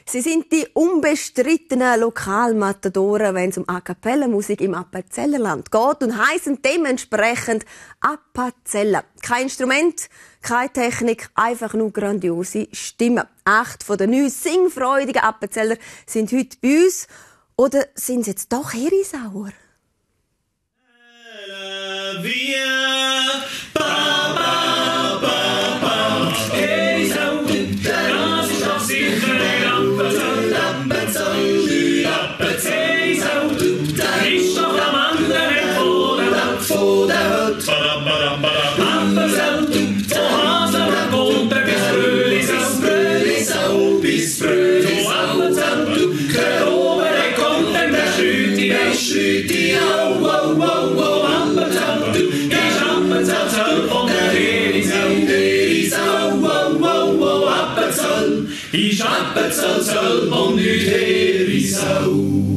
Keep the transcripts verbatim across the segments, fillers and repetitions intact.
Sie sind die unbestrittenen Lokalmatadoren, wenn es um A-Cappella-Musik im Appenzellerland geht und heissen dementsprechend Appenzell. Kein Instrument, keine Technik, einfach nur grandiose Stimmen. Acht von den neun singfreudigen Appenzeller sind heute bei uns. Oder sind sie jetzt doch Herisauer? Ich Appenzell soll und nicht Herisau.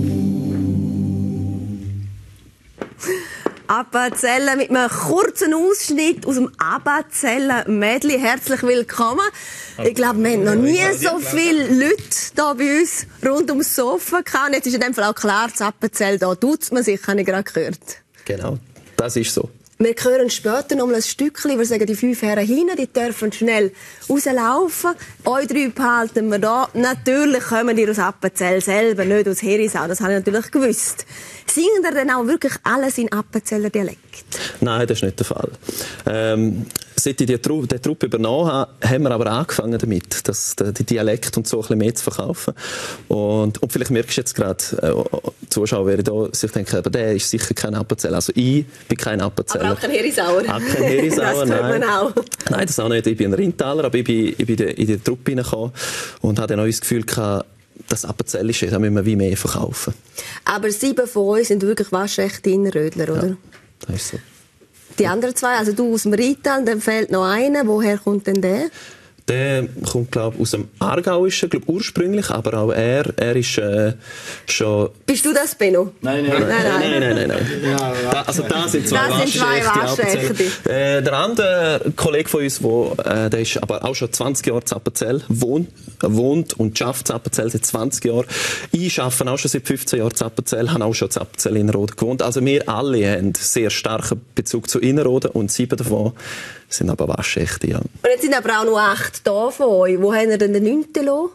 Appenzeller mit einem kurzen Ausschnitt aus dem Appenzeller Medley. Herzlich willkommen. Ich glaube, wir haben noch nie so viele Leute hier bei uns rund ums Sofa gehabt. Jetzt ist in dem Fall auch klar, das Appenzell da tut man sich, habe ich gerade gehört. Genau, das ist so. Wir hören später noch mal ein Stückchen. Wir sagen, die fünf Herren hinten, die dürfen schnell rauslaufen. Euch drei behalten wir da. Natürlich kommen die aus Appenzell selber, nicht aus Herisau. Das habe ich natürlich gewusst. Singen ihr denn auch wirklich alles in Appenzeller Dialekt? Nein, das ist nicht der Fall. Ähm, seit ich die Truppe, die Truppe übernommen habe, haben wir aber angefangen damit, das, die Dialekt und so ein bisschen mehr zu verkaufen. Und, und vielleicht merkst du jetzt gerade, äh, Zuschauer werden da sich denken, aber der ist sicher kein Appenzeller. Also ich bin kein Appenzeller. Aber auch kein Herisauer. Auch kein Herisauer, das nein. Man auch. Nein, das auch nicht. Ich bin ein Rheintaler, aber ich bin, ich bin in die Truppe hineingekommen und hatte dann auch das Gefühl gehabt, das Appenzellische, das müssen wir wie mehr verkaufen. Aber sieben von uns sind wirklich waschechte Innerrödler, oder? Ja, das ist so. Die anderen zwei, also du aus dem Rheintal, dann fehlt noch einer. Woher kommt denn der? Der kommt, glaube ich, aus dem Aargauischen, glaube ursprünglich, aber auch er, er ist äh, schon... Bist du das, Benno? Nein, nein, nein. nein, nein, nein, nein, nein. Ja, ja. Da, also da sind zwei das sind zwei waschechte. Äh, der andere Kollege von uns, wo, äh, der ist aber auch schon zwanzig Jahre in Appenzell, wohnt, wohnt und schafft in Appenzell seit zwanzig Jahren. Ich arbeite auch schon seit fünfzehn Jahren in Appenzell, habe auch schon in Appenzell Innerrhoden gewohnt. Also wir alle haben einen sehr starken Bezug zu Innerrhoden und sieben davon sind aber waschechte, ja. Und jetzt sind aber auch noch acht da von euch. Wo haben ihr denn den neunten gelassen?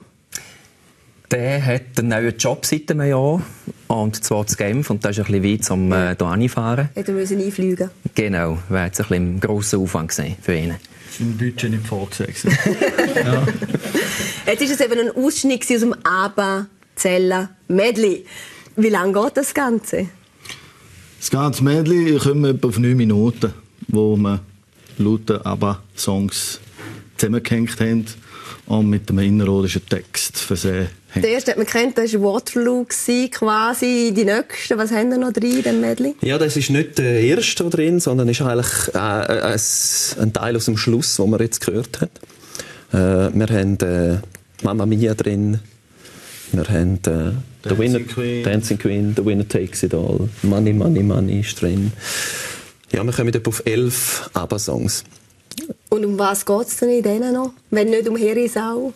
Der hat einen neuen Job seit einem Jahr. Und zwar zu Genf. Und das ist ein bisschen weit, um äh, hier hinzufahren. Hätte müssen einfliegen. Genau. Wäre jetzt ein bisschen ein grosser Aufwand gewesen für ihn. Das ist im Budget nicht vorgesehen. Ja. Jetzt ist es eben ein Ausschnitt aus dem Appenzeller Medley. Wie lange geht das Ganze? Das ganze Medley kommt etwa auf neun Minuten, wo wir laute ABBA-Songs zusammengehängt haben und mit einem innerrhodischen Text versehen haben. Der erste, den man kennt, das war Waterloo, quasi die nächsten. Was haben wir noch drin in dem Medley? Ja, das ist nicht der erste drin, sondern ist eigentlich äh, ein, ein Teil aus dem Schluss, den man jetzt gehört hat. Äh, wir haben äh, Mamma Mia drin, wir haben äh, Dancing, Winner, Queen. Dancing Queen, The Winner Takes It All, Money, Money, Money ist drin. Ja, wir kommen etwa auf elf ABBA-Songs. Und um was geht es denn in denen noch? Wenn nicht um Herisau?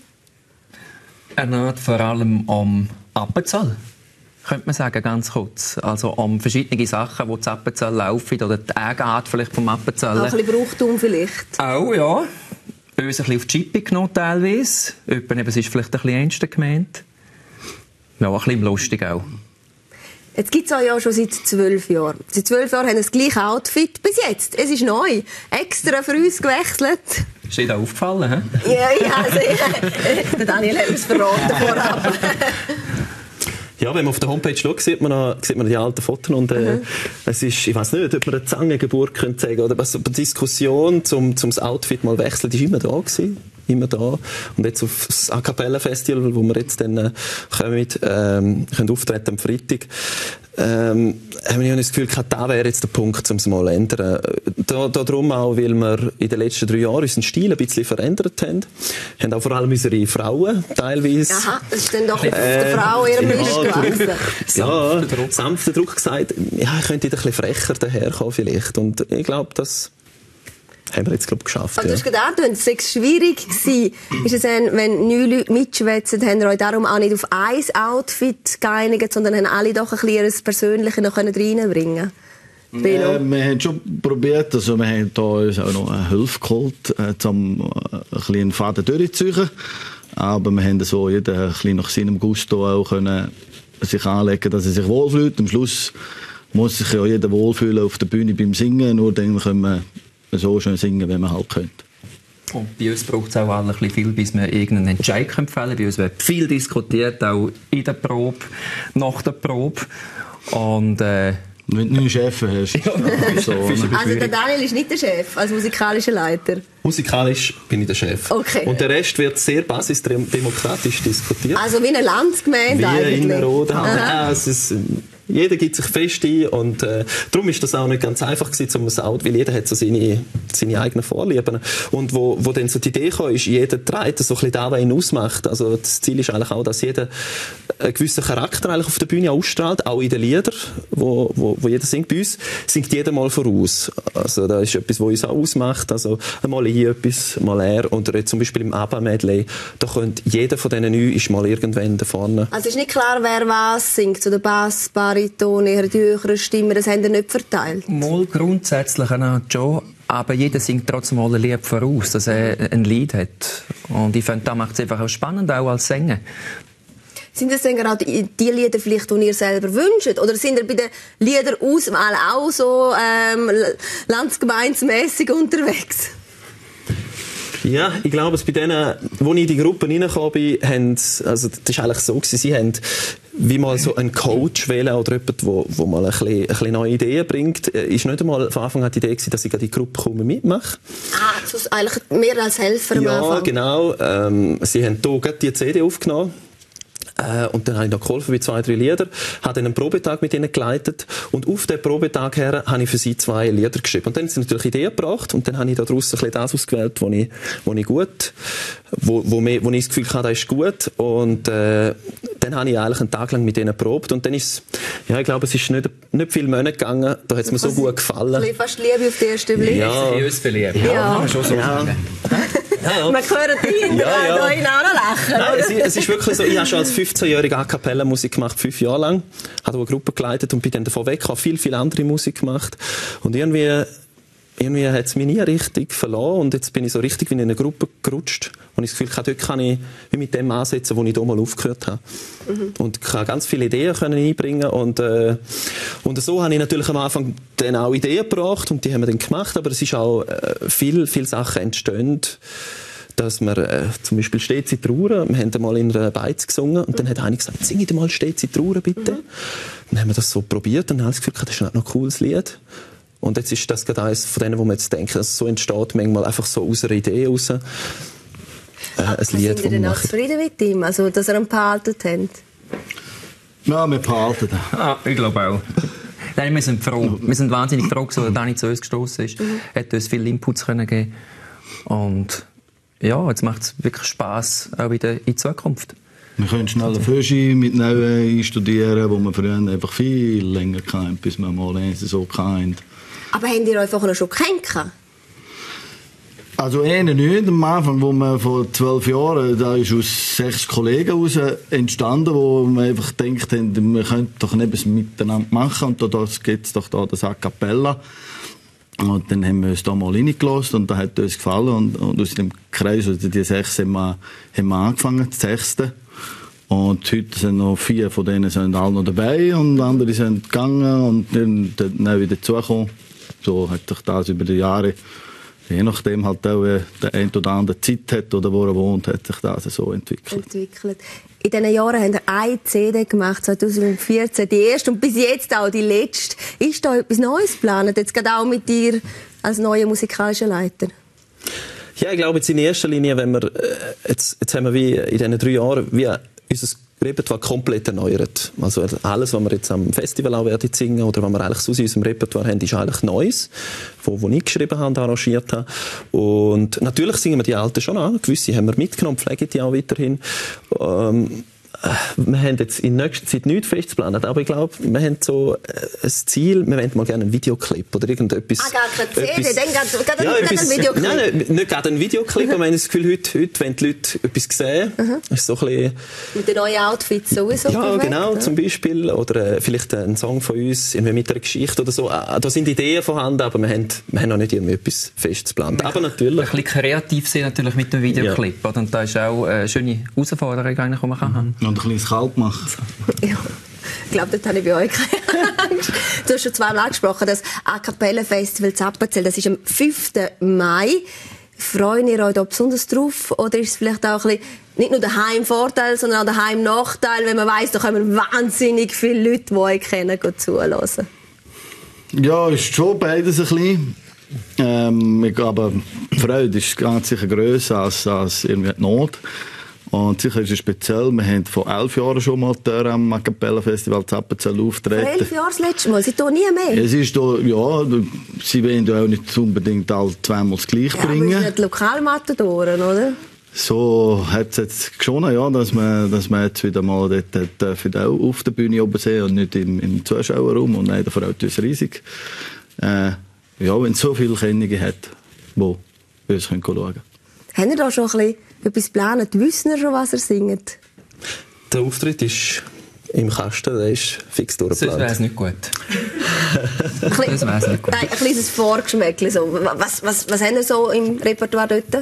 Er geht vor allem um Appenzell, könnte man sagen, ganz kurz. Also um verschiedene Sachen, die zu Appenzell laufen oder die Eigenart vielleicht vom Appenzell. Auch ein bisschen Brauchtum vielleicht? Auch, ja. Uns ein bisschen auf die Chippe genommen teilweise. Eben, es ist vielleicht ein bisschen ernster gemeint. Ja, ein bisschen lustig auch. Jetzt gibt es euch ja schon seit zwölf Jahren. Seit zwölf Jahren haben wir das gleiche Outfit. Bis jetzt. Es ist neu. Extra für uns gewechselt. Ist dir das aufgefallen, he? Ja, ja. Also, der Daniel hat uns verraten vorab. Ja, wenn man auf der Homepage schaut, sieht man, noch, sieht man die alten Fotos und äh, mhm. es ist, ich weiß nicht, ob man eine Zangengeburt könnte sagen oder was, die Diskussion zum, zum das Outfit mal wechseln, die ist immer da gewesen. Immer da. Und jetzt auf das A-Cappella-Festival, wo wir jetzt dann äh, kommen, ähm, können auftreten am Freitag, ähm, haben wir das Gefühl gehabt, da wäre jetzt der Punkt, um es mal zu ändern. Da, darum auch, weil wir in den letzten drei Jahren unseren Stil ein bisschen verändert haben. Haben auch vor allem unsere Frauen teilweise. Aha, das ist dann doch äh, auf der Frau eher Mist gewesen. Ja, sanfter Druck gesagt, ja, ich könnte ein bisschen frecher daherkommen vielleicht. Und ich glaube, das haben wir jetzt, glaube ich, geschafft. Aber ja. du hast gerade angetönt, es sei schwierig gewesen. Ist es dann, wenn neun Leute mitschwätzen, haben ihr euch darum auch nicht auf ein Outfit geeinigt, sondern haben alle doch ein bisschen ihres Persönlichen noch reinbringen können? Äh, wir haben schon probiert, also wir haben da uns auch noch eine Hilfe geholt, äh, um äh, ein bisschen einen Faden durchzuziehen. Aber wir haben so jeder ein bisschen nach seinem Gusto auch können sich anlegen, dass er sich wohlfühlt. Am Schluss muss sich ja jeder wohlfühlen auf der Bühne beim Singen, nur dann können wir so schön singen, wie man halt könnte. Und bei uns braucht es auch alle ein bisschen viel, bis wir irgendeinen Entscheid fällen können. Bei uns wird viel diskutiert, auch in der Probe, nach der Probe. Und, äh, wenn du einen Chef hast. Ja, so, also der Daniel ist nicht der Chef, als musikalischer Leiter? Musikalisch bin ich der Chef. Okay. Und der Rest wird sehr basisdemokratisch diskutiert. Also wie eine Landsgemeinde wie eigentlich? in Roden. Ja, es ist, jeder gibt sich fest ein und äh, darum ist das auch nicht ganz einfach gewesen, um ein Out, weil jeder hat so seine, seine eigenen Vorlieben. Und wo, wo dann so die Idee kam, ist, jeder trägt so ein bisschen da, was ihn ausmacht. Also das Ziel ist eigentlich auch, dass jeder einen gewissen Charakter eigentlich auf der Bühne ausstrahlt, auch in den Liedern, wo, wo, wo jeder singt. Bei uns singt jeder mal voraus. Also das ist etwas, was uns auch ausmacht. Also mal ich etwas, mal er. Und zum Beispiel im ABBA-Medley, da könnte jeder von diesen neun ist mal irgendwann da vorne. Also ist nicht klar, wer was singt, so der Bass, Bariton, eher die höheren Stimmen, das haben ihr nicht verteilt? mal grundsätzlich schon, aber jeder singt trotzdem mal ein Lied voraus, dass er ein Lied hat. Und ich finde, das macht es einfach auch spannend, auch als Sänger. Sind das denn gerade die, die Lieder, vielleicht, die ihr selber wünscht? Oder sind ihr bei den Liederauswahl auch so ähm, landsgemeinsmässig unterwegs? Ja, ich glaube, bei denen, als ich in die Gruppe reingekommen bin, haben, also das war eigentlich so gewesen, sie haben wie mal so einen Coach wählen oder jemand, wo, wo mal ein bisschen, ein bisschen neue Ideen bringt. Ist nicht einmal von Anfang an die Idee gewesen, dass ich in die Gruppe komme mitmache. Ah, das ist eigentlich mehr als Helfer am Ja, Anfang. genau. Ähm, sie haben hier gerade die C D aufgenommen. Äh, und dann habe ich noch geholfen bei zwei, drei Lieder, habe dann einen Probetag mit ihnen geleitet und auf den Probetag her habe ich für sie zwei Lieder geschrieben. Und dann haben sie natürlich Ideen gebracht und dann habe ich da draussen ein bisschen das ausgewählt, wo ich, wo ich gut, wo, wo, mir, wo ich das Gefühl hatte, das ist gut. Und äh, dann habe ich eigentlich einen Tag lang mit ihnen geprobt und dann ist ja, ich glaube, es ist nicht, nicht viele Monate gegangen, da hat es mir so gut gefallen. Fast Liebe auf den ersten Blick. Ja. Für uns verliebt. Ja. Ja, kann man schon so Ja. sagen. Ja, ja. Man hört die hinten Ja, ja. da hinten auch noch lachen. Nein, es, ist, es ist wirklich so, ich habe schon als fünfzehnjähriger A Cappella Musik gemacht, fünf Jahre lang, habe eine Gruppe geleitet und bin dann davon weg, habe viel, viel andere Musik gemacht und irgendwie, irgendwie hat es mich nie richtig verloren und jetzt bin ich so richtig wie in eine Gruppe gerutscht und ich das Gefühl, dort kann ich wie mit dem ansetzen, wo ich hier mal aufgehört habe. Mhm. Und kann ganz viele Ideen können einbringen und, äh, und so habe ich natürlich am Anfang dann auch Ideen gebracht und die haben wir dann gemacht, aber es ist auch äh, viel, viel Sachen entstehen, dass wir äh, zum Beispiel «Stets in Trauer», wir haben mal in einer Beiz gesungen und dann hat einer gesagt, «Sing dir mal «Stets in Trauer», bitte». Mhm. Dann haben wir das so probiert und dann habe ich das Gefühl, das ist noch ein cooles Lied. Und jetzt ist das gerade eines von denen, wo man jetzt denkt, dass es so entsteht, manchmal einfach so aus einer Idee raus. Äh, ein Lied, sind ihr denn auch zufrieden mit ihm, also dass er ihn behalten hat? Ja, wir behalten ihn. Ah, ich glaube auch. Nein, wir sind froh. Wir sind wahnsinnig froh, dass er Dani zu uns gestoßen ist. Mhm. Er hat uns viele Inputs können geben. Und ja, jetzt macht es wirklich Spass, auch wieder in Zukunft. Wir können schnell eine Fische mit Neuen einstudieren, wo wir früher einfach viel länger kannten, bis wir mal eins so kannten. Aber habt ihr euch vorher schon gekannt? Also einen nicht. Am Anfang, wo wir vor zwölf Jahren, da ist aus sechs Kollegen heraus entstanden, wo wir einfach gedacht haben, wir könnten doch etwas miteinander machen. Und da gibt es doch da das A Cappella. Und dann haben wir uns da mal reingelassen und das hat uns gefallen. Und, und aus dem Kreis, also die sechs, haben wir, haben wir angefangen zu texten. Und heute sind noch vier von denen sind alle noch dabei und andere sind gegangen und dann, dann wieder dazugekommen. So hat sich das über die Jahre, je nachdem halt auch der ein oder andere Zeit hat oder wo er wohnt, hat sich das so entwickelt. entwickelt. In diesen Jahren haben wir eine C D gemacht, zwanzig vierzehn, die erste und bis jetzt auch die letzte. Ist da etwas Neues geplant, jetzt gerade auch mit dir als neuer musikalischer Leiter? Ja, ich glaube jetzt in erster Linie, wenn wir, jetzt, jetzt haben wir wie in diesen drei Jahren wie unser Repertoire komplett erneuert. Also alles, was wir jetzt am Festival auch werden singen oder was wir eigentlich so in unserem Repertoire haben, ist eigentlich Neues, wo, wo ich geschrieben habe und arrangiert habe. Und natürlich singen wir die alten schon an. Gewisse haben wir mitgenommen, pflegen die auch weiterhin. Ähm, wir haben jetzt in nächster Zeit nichts festzuplant, aber ich glaube, wir haben so ein Ziel, wir wollen mal gerne einen Videoclip oder irgendetwas. Ah, gar keine C D, dann gerade ja, einen Videoclip. Nein, nein, nicht gerade einen Videoclip, mhm. aber wir haben das Gefühl, heute, heute wenn die Leute etwas sehen, mhm. ist so ein bisschen... Mit den neuen Outfits sowieso. Ja, perfekt, genau, ja. zum Beispiel. Oder äh, vielleicht ein Song von uns, irgendwie mit einer Geschichte oder so. Äh, da sind Ideen vorhanden, aber wir haben, wir haben noch nicht irgendwie etwas festzuplant. Aber natürlich... Ein bisschen kreativ sein natürlich mit dem Videoclip. Ja. Und da ist auch eine schöne Herausforderung, die man kann haben. Und ein bisschen kalt machen. Ja. Ich glaube, dort habe ich bei euch keine Angst. Du hast schon zweimal angesprochen, das A-Cappella-Festival Zappenzell, das ist am fünften Mai. Freuen ihr euch da besonders drauf? Oder ist es vielleicht auch ein bisschen, nicht nur der Heimvorteil, sondern auch der Heimnachteil, wenn man weiss, da kommen wahnsinnig viele Leute, die euch kennen, zuhören? Ja, ist schon beides ein bisschen. Ähm, aber die Freude ist ganz sicher grösser als, als irgendwie die Not. Und sicher ist es speziell, wir haben vor elf Jahren schon mal am A-Cappella-Festival Zappenzell auftreten. Vor elf Jahren das letzte Mal? Seid ihr nie mehr? Es ist da, ja, sie wollen ja auch nicht unbedingt alle zweimal das Gleiche ja, bringen. Aber es sind die Lokalmatadoren, oder? So hat es jetzt schon, ja, dass man, dass man jetzt wieder mal dort, dort auch auf der Bühne oben sehen und nicht im, im Zuschauerraum. Und nein, da freut uns riesig. Äh, ja, wenn es so viele Kennungen hat, die uns schauen können. Haben ihr da schon ein bisschen etwas geplant? Wissen ihr schon, was ihr singt? Der Auftritt ist im Kasten, der ist fix durchgeplant. Das wäre es nicht gut. das wäre es nicht gut. Nein, ein kleines Vorgeschmäckchen. So. Was, was, was haben ihr so im Repertoire dort?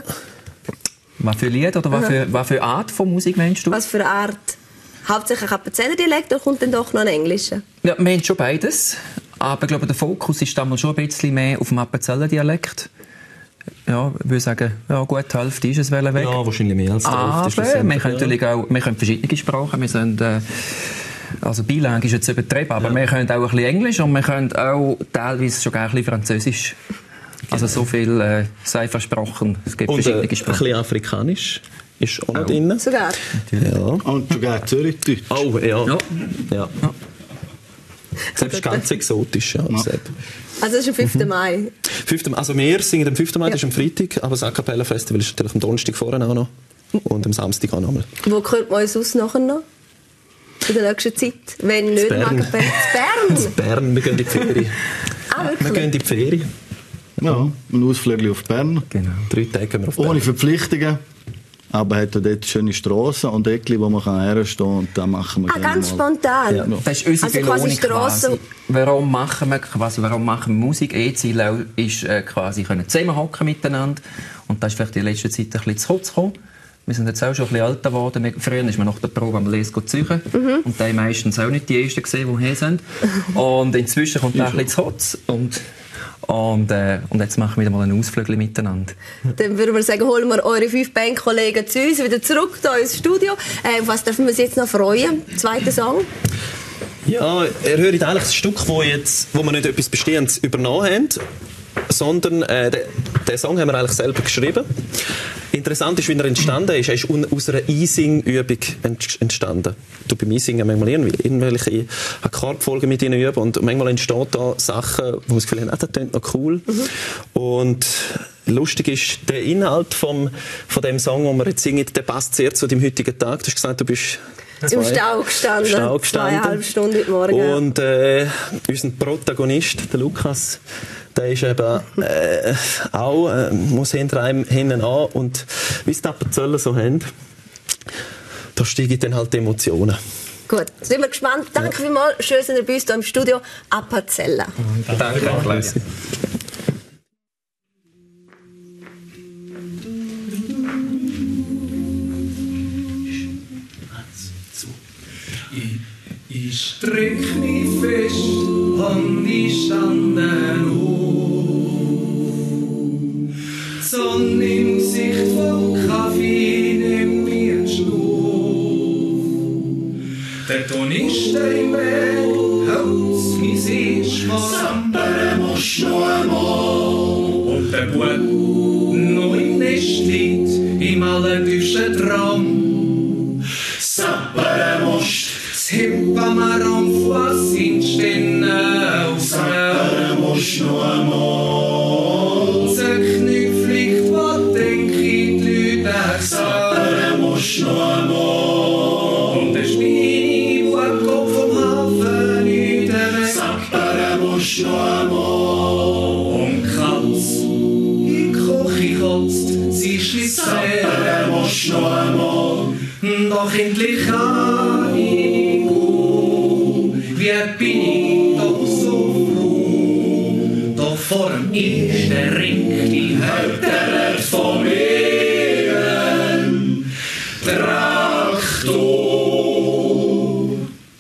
Was für Lied oder was für, was für Art von Musik meinst du? Was für eine Art? Hauptsächlich ein Appenzeller-Dialekt oder kommt dann doch noch ein Englischer? Ja, wir haben schon beides. Aber ich glaube, der Fokus ist damals schon ein bisschen mehr auf dem Appenzeller-Dialekt. Ja, ich würde sagen, ja, gut, die Hälfte ist es weg. Ja, wahrscheinlich mehr als die Hälfte. Aber wir können natürlich auch wir können verschiedene Sprachen. Wir sind, äh, also bilang ist jetzt übertrieben, aber ja. wir können auch ein bisschen Englisch und wir können auch teilweise sogar ein bisschen Französisch. Also so viel äh, sei versprochen. Es gibt und, verschiedene äh, Sprachen. Ein bisschen Afrikanisch ist auch noch drin. Sogar? Ja. Und sogar Zürichdeutsch. Oh, ja. Ja. ja. ja. Selbst ganz exotisch. Ja. Ja. Also das ist am fünften Mai. fünften Also wir singen am fünften Mai, ja. das ist am Freitag, aber das A-Cappella-Festival ist natürlich am Donnerstag vorher auch noch und am Samstag auch noch mal. Wo hört man uns sonst nachher noch? In der nächsten Zeit? Wenn nicht Bern. A-Cappella. Bern? In Bern, wir gehen in die Ferien. Ah, wirklich? Wir gehen in die Ferien. Ja, ein Ausflug auf Bern. Genau. Drei Tage gehen wir auf Bern. Ohne Verpflichtungen. Aber hat dort schöne Strassen und Eckli, wo man herstehen kann. Und das machen wir ah, ganz mal. Spontan? Ja. Das ist unsere also Belohnung quasi. quasi. Warum machen wir, quasi, warum machen wir Musik? E-Ziel ist äh, quasi können zusammenhocken miteinander. Und das ist vielleicht in letzter Zeit ein bisschen zu kurz gekommen. Wir sind jetzt auch schon ein bisschen älter geworden. Früher ist man nach der Probe am Les züchen. Mhm. Und die meistens auch nicht die Ersten gesehen, die hier sind. Und inzwischen kommt das ein bisschen zu kurz. Und Und, äh, und jetzt machen wir wieder mal einen Ausflug miteinander. Dann würden wir sagen, holen wir eure fünf Bandkollegen zu uns wieder zurück zu ins Studio. Äh, was dürfen wir uns jetzt noch freuen? Zweiter Song? Ja, ihr hört eigentlich ein Stück, wo, jetzt, wo wir nicht etwas Bestehendes übernommen haben, sondern äh, den, den Song haben wir eigentlich selber geschrieben. Interessant ist, wie er entstanden ist. Er ist aus einer E-Sing-Übung entstanden. Du beim E-Singen manchmal irgendwelche Akkordfolgen mit ihnen üben und manchmal entstehen da Sachen, wo man das Gefühl hat, ah, das klingt noch cool. Mhm. Und lustig ist, der Inhalt vom, von dem Song, den wir jetzt singen, der passt sehr zu dem heutigen Tag. Du hast gesagt, du bist Im Stau gestanden. Stau gestanden. Zweieinhalb Stunden heute Morgen. Und äh, unser Protagonist, der Lukas, der ist eben äh, auch, äh, muss hinter einem hinten an. Und wie es die Appenzeller so haben, da steigen dann halt die Emotionen. Gut, sind wir gespannt. Danke ja. vielmals. Schön, dass ihr bei uns hier im Studio. Appenzeller. Danke, danke. danke. Ich strich mich fest an die Standen hoch. Die Sonne im Gesicht vom Kaffee nimmt mir einen Schnuff. Der Toniste im Weg haut mein Sitzschmal. Sampere musst noch einmal. Und der Bub noch im Nest liegt, im allertiefsten Traum. Sampere musst Hippamaram was in Stenne aus Sappere musst noch einmal. Zöcknig fliegt, was denk ich die Leute auch Sappere musst noch einmal. Und der doch endlich angekommen. Wie bin ich doch so froh. Doch vor dem ersten Ring, die Hälfte von mir. Traktor.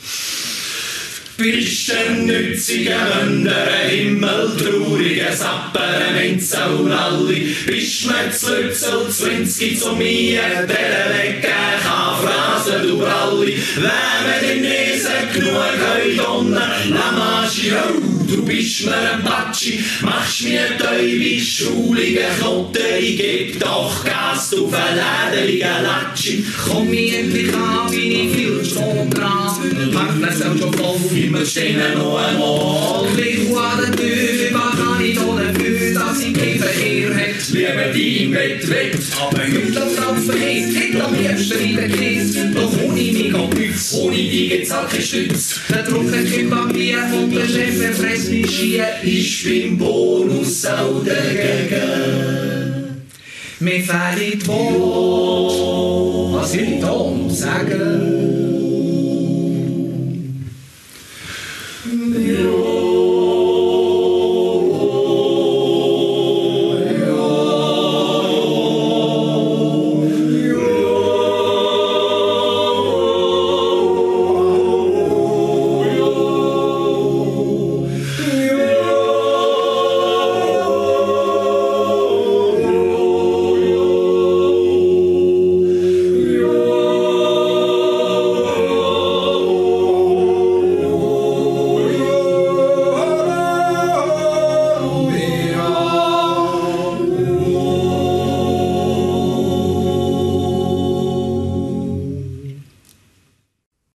Bist ein nütziger Wunder, Himmel, trauriger Sapper, Menzel, Ralli. Bist mir zu Lützel, zwanzig zu mir, der weggehen kann, Phrasen, du Bralli. Wenn wir den Nesen genug können donner, la Magie, du bist mir ein Batschi, machst mir Teufel, schulige Knoten, ich geb doch Gas, du verläderlicher Latschi. Komm ich endlich an, bin ich viel zu dran, Partner sind schon voll, wir stehen noch einmal. Ich war der Tür, was kann ich da dafür, dass ich Käfer her hätt, lieber die im Bett wett. Aber heute läuft auf vergeht, hätt am liebsten wieder Käse, doch ohne mich geht nichts, ohne die geht's auch kein Stütz. Der Druck kommt bei mir und der Chef erfresst mich schier, ich bin Bonus auch dagegen. Mir fehlt wo, was will ich da noch sagen?